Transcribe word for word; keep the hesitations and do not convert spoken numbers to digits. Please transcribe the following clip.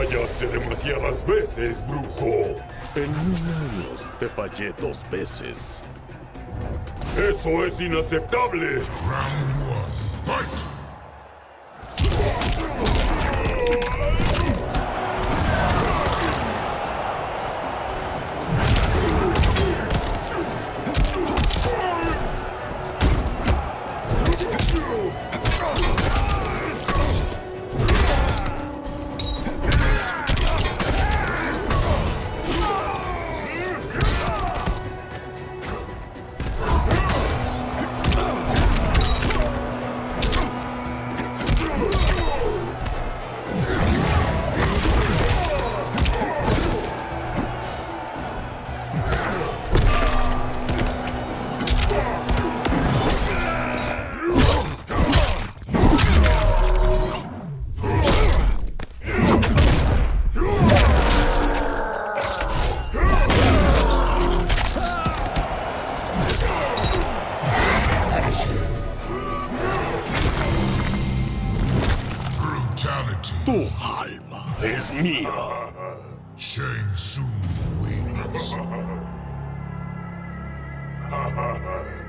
fallaste demasiadas veces, brujo. En mil años te fallé dos veces. ¡Eso es inaceptable! Round one, fight! Tu alma es mía. Shang Tsung wins.